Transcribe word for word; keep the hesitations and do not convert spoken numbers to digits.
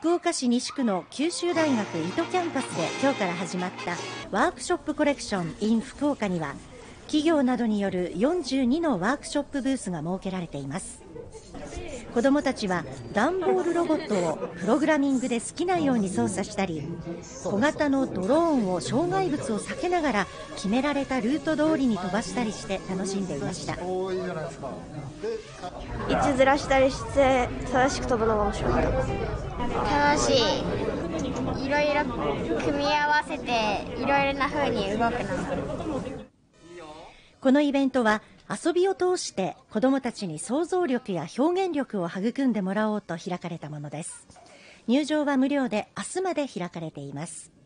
福岡市西区の九州大学伊戸キャンパスで今日から始まったワークショップコレクション in 福岡には、企業などによるよんじゅうにのワークショップブースが設けられています。子どもたちは段ボールロボットをプログラミングで好きなように操作したり、小型のドローンを障害物を避けながら決められたルート通りに飛ばしたりして楽しんでいました。 位置ずらしたりして正しく飛ぶのが面白かった。 楽しい。いろいろ組み合わせていろいろな風に動くの。 このイベントは遊びを通して子どもたちに想像力や表現力を育んでもらおうと開かれたものです。入場は無料で明日まで開かれています。